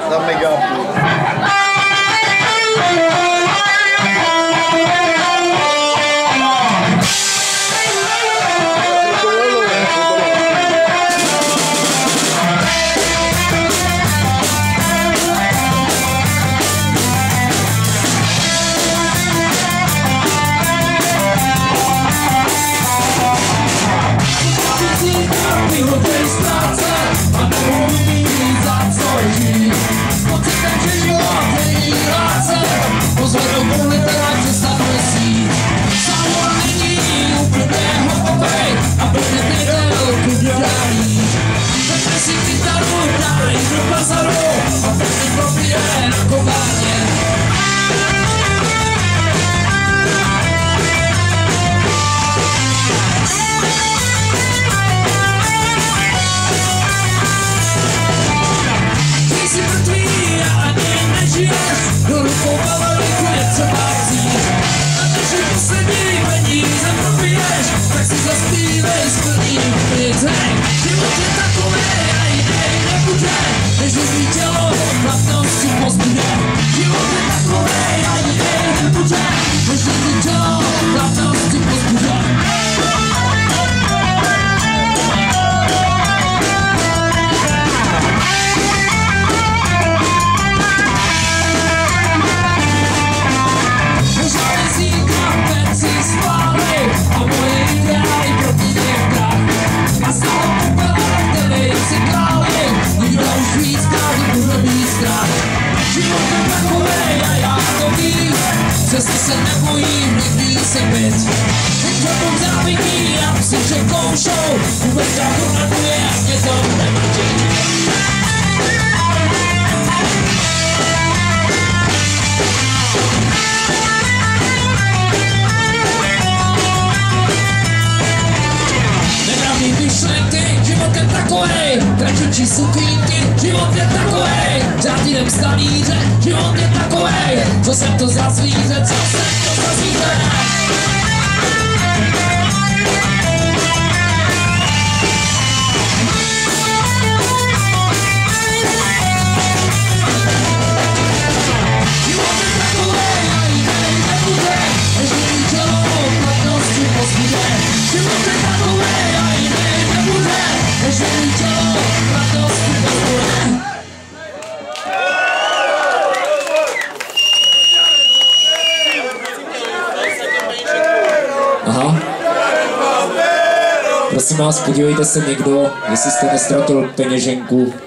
za megapůl. Přesto se nebojím nikdy se byt. Teď tomu závidí a si překoušou. Vůbec tak to raduje a mě to nemrčí. Nepravý myšlenky, život je takovej. Tračučí sukínky, život je takovej. Řádinem stavíře, život je takovej. Co jsem to za zvíře, co jsem to za zvíře. Život je takovej a jiný nebude. Než mi tělo platnosti pozbude. Život je takovej a jiný nebude. Než mi tělo platnosti pozbude. Aha. Prosím vás, podívejte se někdo, jestli jste nestratil peněženku.